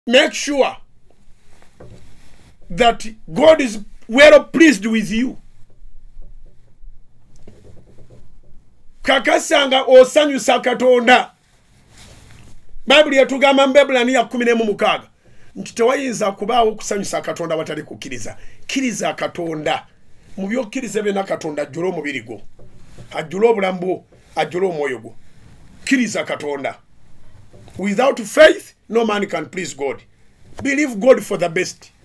make sure that God is well pleased with you. Kakasanga osanyusa Katonda. Bible yatugamba mu Bebulani ya 14 nti tewayinza kubaawo kusanyusa Katonda watali kukkiriza. Kkiriza Katonda. Mu byokkiriza bena Katonda ajjula omubiri gwo. Ajjula obulamu bwo, ajjula omwoyo gwo. Kkiriza Katonda. Without faith, no man can please God. Believe God for the best.